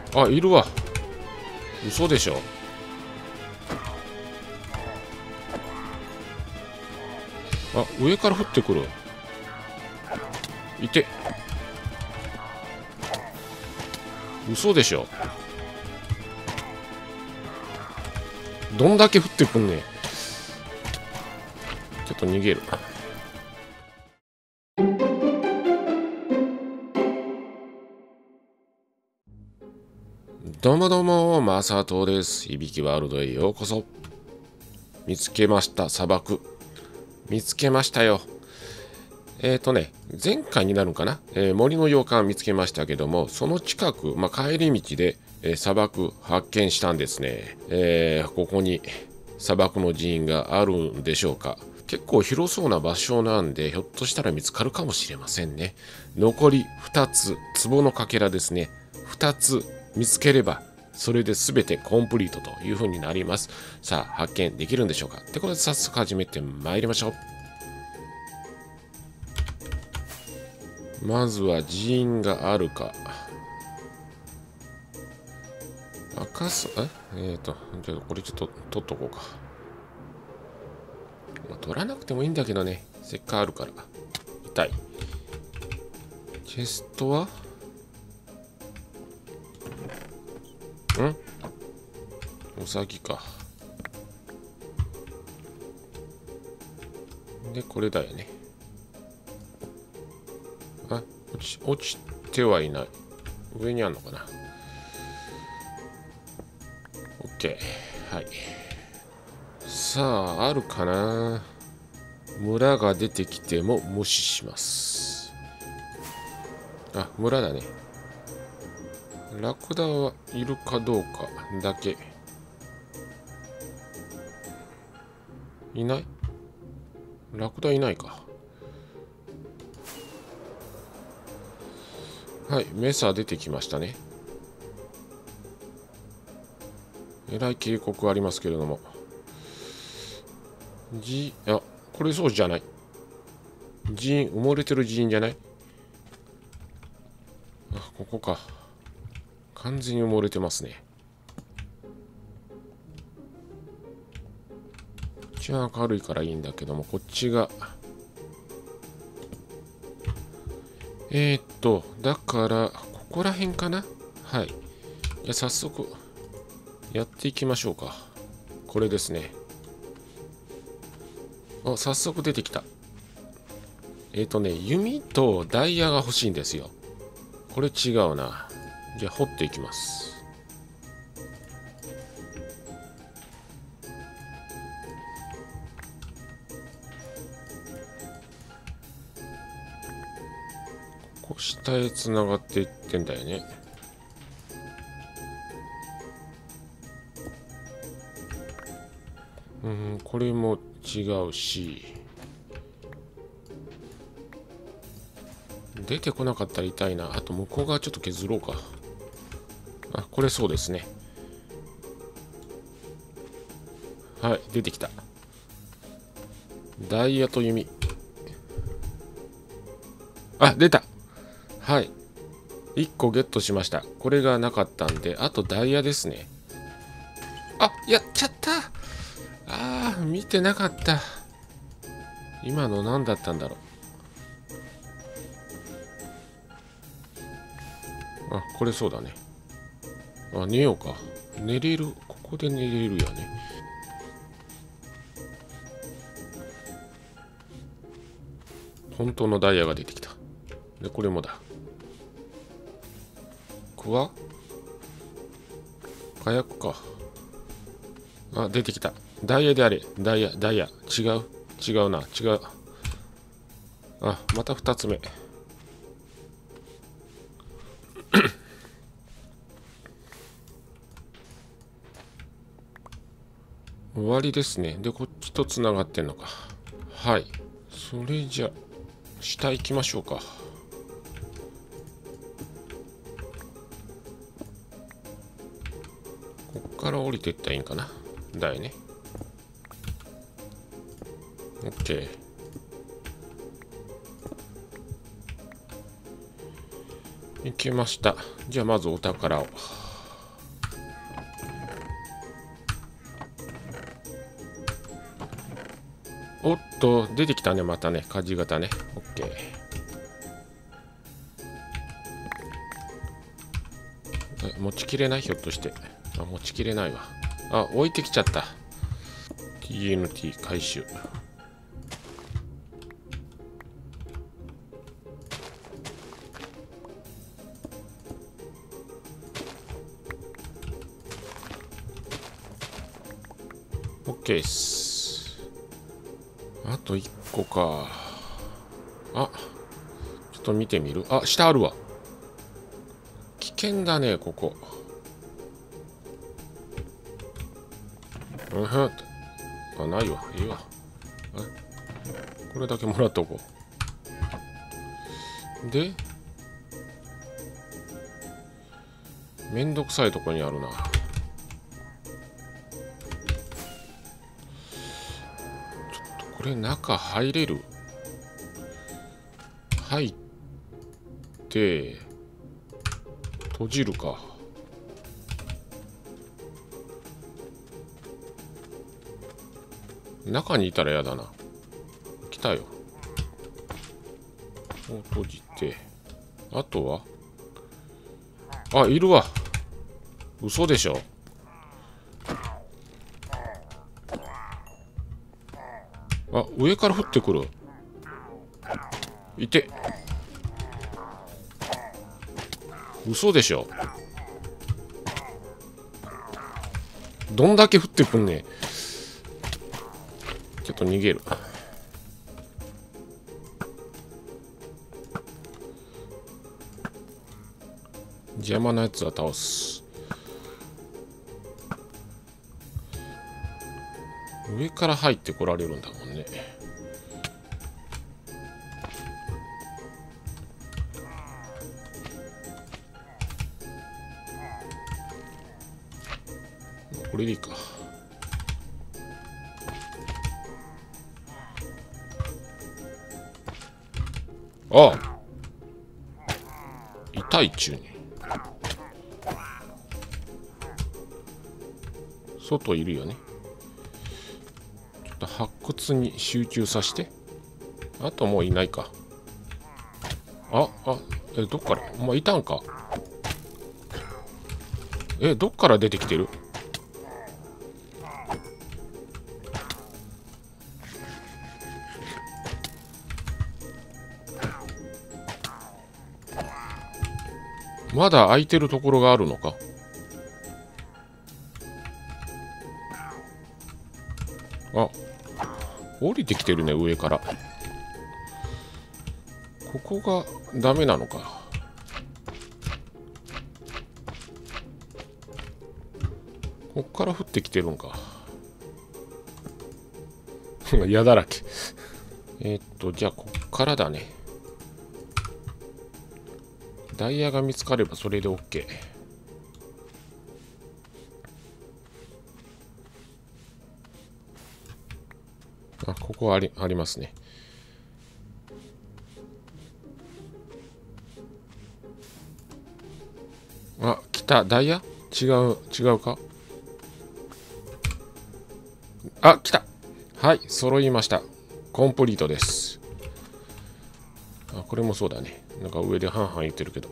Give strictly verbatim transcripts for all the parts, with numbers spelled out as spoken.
あ、いるわ。嘘でしょ。あ、上から降ってくる。いて。嘘でしょ。どんだけ降ってくんねん。ちょっと逃げる。どうもどうも、マサトです。いびきワールドへようこそ。見つけました、砂漠。見つけましたよ。えっとね、前回になるのかな、えー、森の洋館見つけましたけども、その近く、まあ、帰り道で、えー、砂漠発見したんですね。えー、ここに砂漠の寺院があるんでしょうか。結構広そうな場所なんで、ひょっとしたら見つかるかもしれませんね。残りふたつ、壺のかけらですね。ふたつ見つければ、それで全てコンプリートという風になります。さあ、発見できるんでしょうか。ってことで早速始めてまいりましょう。まずは寺院があるか。赤す、ええーと、じゃあこれちょっと取っとこうか。まあ、取らなくてもいいんだけどね。せっかくあるから。痛い。チェストはんウサギか。で、これだよね。あ、落ち、落ちてはいない。上にあるのかな。OK。はい。さあ、あるかな。村が出てきても無視します。あ、村だね。ラクダはいるかどうかだけ。いない？ラクダいないか。はい、メサ出てきましたね。えらい警告ありますけれども。じ、あ、これそうじゃない。寺院、埋もれてる寺院じゃない？あ、ここか。完全に埋もれてますね。こっちは明るいからいいんだけども、こっちが。えー、っと、だから、ここら辺かな？はい。じゃあ早速、やっていきましょうか。これですね。あ、早速出てきた。えっとね、弓とダイヤが欲しいんですよ。これ違うな。じゃあ掘っていきます。こう下へつながっていってんだよね。うん、これも違うし。出てこなかったら痛いな。あと向こう側ちょっと削ろうか。あ、これそうですね。はい、出てきた。ダイヤと弓。あ、出た。はい。いっこゲットしました。これがなかったんで、あとダイヤですね。あ、やっちゃった。あー、見てなかった。今の何だったんだろう。あ、これそうだね。あ、寝ようか。寝れる。ここで寝れるよね。本当のダイヤが出てきた。で、これもだ。クワ火薬か。あ、出てきた。ダイヤであれ。ダイヤ、ダイヤ。違う。違うな。違う。あ、また二つ目。終わりですね。で、こっちとつながってんのか。はい。それじゃ、下行きましょうか。こっから降りていったらいいんかな。だよね。OK。行けました。じゃあまずお宝を。 おっと、出てきたね、またね、火事型ね。オッケー。え、持ちきれないひょっとして。あ、持ちきれないわ。あ、置いてきちゃった。ティーエヌティー 回収。オッケーっす。あといっこか。あ、ちょっと見てみる。あ、下あるわ。危険だね、ここ。うんふん。あ、ないわ。いいわ。え、これだけもらっとこう。で、めんどくさいとこにあるな。これ中入れる？入って閉じるか。中にいたらやだな。来たよ。もう閉じて、あとは、あ、いるわ。嘘でしょ。あ、上から降ってくる。いて。嘘でしょ。どんだけ降ってくんね。ちょっと逃げる。邪魔なやつは倒す。上から入ってこられるんだもんね。これでいいか。ああ、痛いっちゅうに。外いるよね。ちょっと発掘に集中させて。あともういないか。あ、あ、え、どっから、お前いたんか。え、どっから出てきてる？まだ空いてるところがあるのか。あ、降りてきてるね、上から。ここがダメなのか。こっから降ってきてるんか。矢だらけ。えーっと、じゃあこっからだね。ダイヤが見つかればそれで OK。あ、ここあり、ありますね。あ、来た。ダイヤ？違う、違うか？あ、来た。はい、揃いました。コンプリートです。あ、これもそうだね。なんか上でハンハン言ってるけど。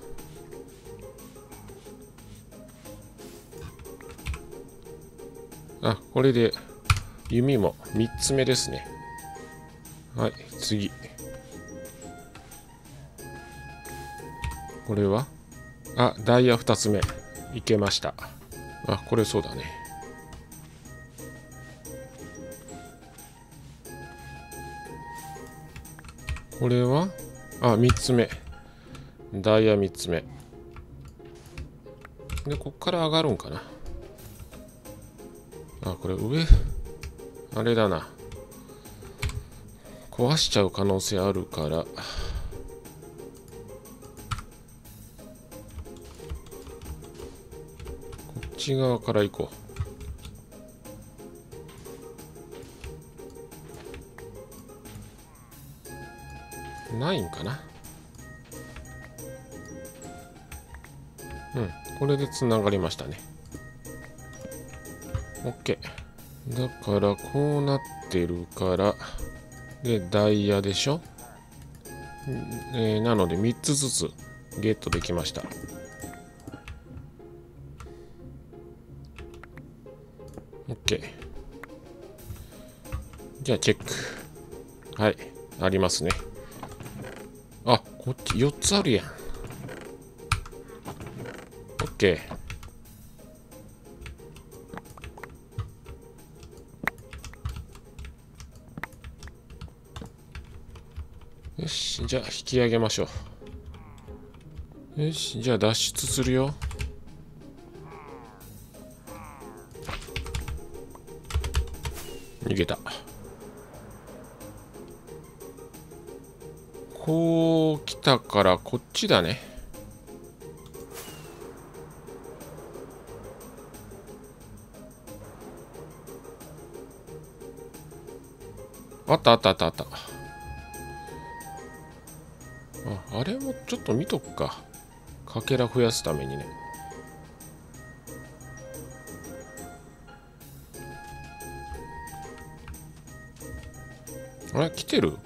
あ、これで弓もみっつめですね。はい、次。これはあ、ダイヤふたつめ。いけました。あ、これそうだね。これはあ、みっつめ。ダイヤみっつめ。で、こっから上がるんかな。あ、これ上、あれだな。壊しちゃう可能性あるから。こっち側から行こう。ないんかな。うん、これでつながりましたね。OK。 だからこうなってるから、でダイヤでしょ、えー、なのでみっつずつゲットできました。OK。じゃあチェック。はい、ありますね。あ、こっちよっつあるやん。OK。よし、じゃあ引き上げましょう。よし、じゃあ脱出するよ。逃げた。こう来たからこっちだね。あったあったあったあった。あ、あれもちょっと見とくか。かけら増やすためにね。あれ来てる？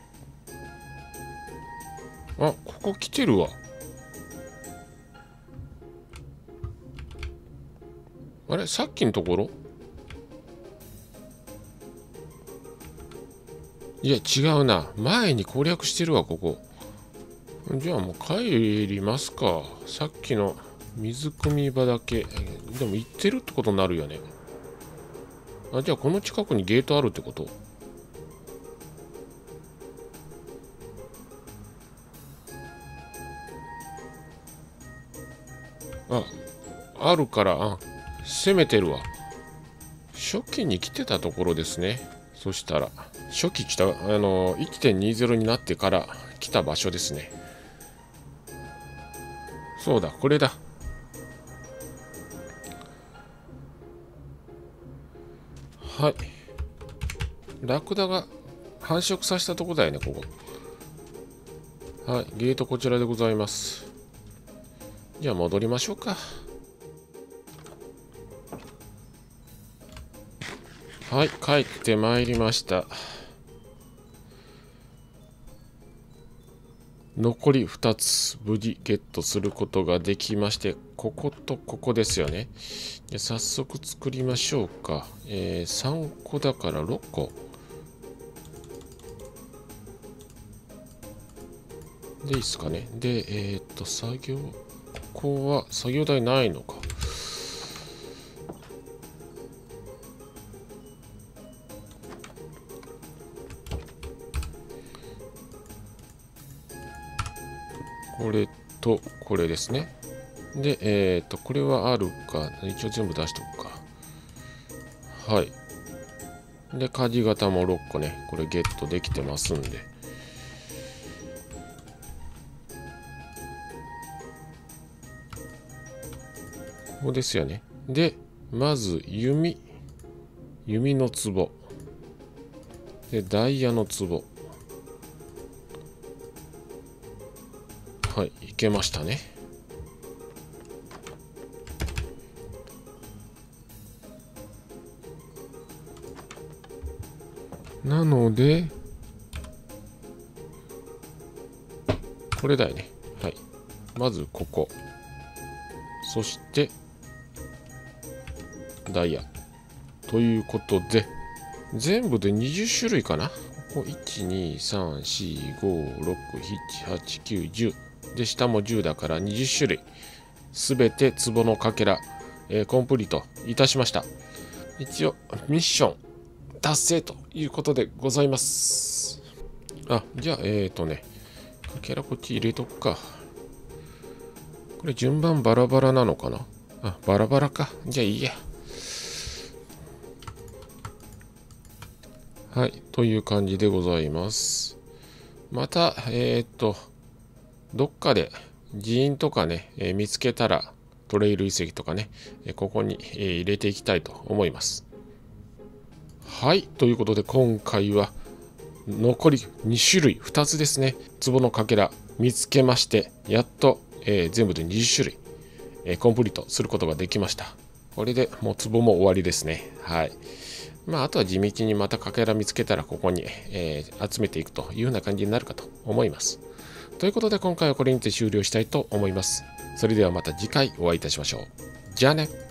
あ、ここ来てるわ。あれさっきのところ？いや違うな。前に攻略してるわここ。じゃあもう帰りますか。さっきの水汲み場だけ。でも行ってるってことになるよね。あ、じゃあこの近くにゲートあるってこと？あ、あるから、あ、攻めてるわ。初期に来てたところですね。そしたら、初期来た、あの、いってんにじゅうになってから来た場所ですね。そうだ、これだ。はい。ラクダが繁殖させたとこだよね、ここ。はい、ゲートこちらでございます。じゃあ戻りましょうか。はい、帰ってまいりました。残りふたつ無事ゲットすることができまして、こことここですよね。で早速作りましょうか。えー、さんこだからろっこ。でいいっすかね。で、えー、っと、作業、ここは作業台ないのか。これとこれですね。で、えっと、これはあるか。一応全部出しとくか。はい。で、鍵型もろっこね。これゲットできてますんで。ここですよね。で、まず弓。弓の壺。で、ダイヤの壺。はい、いけましたね。なので、これだよね。はい。まずここ。そして、ダイヤ。ということで、全部でにじゅっしゅるいかな。ここいち、に、さん、よん、ご、ろく、なな、はち、きゅう、じゅう。で、下もじゅうだからにじゅっしゅるい。すべて壺のかけら、えー、コンプリートいたしました。一応、ミッション達成ということでございます。あ、じゃあ、えっとね、かけらこっち入れとくか。これ順番バラバラなのかな。あ、バラバラか。じゃあいいや。はい、という感じでございます。また、えっと、どっかで人員とかね、えー、見つけたらトレイル遺跡とかね、えー、ここに、えー、入れていきたいと思います。はい、ということで今回は残りにしゅるい、ふたつですね。壺のかけら見つけまして、やっと、えー、全部でにじゅっしゅるい、えー、コンプリートすることができました。これでもう壺も終わりですね。はい。 まあ、あとは地道にまたかけら見つけたらここに、えー集めていくというような感じになるかと思います。ということで今回はこれにて終了したいと思います。それではまた次回お会いいたしましょう。じゃあね。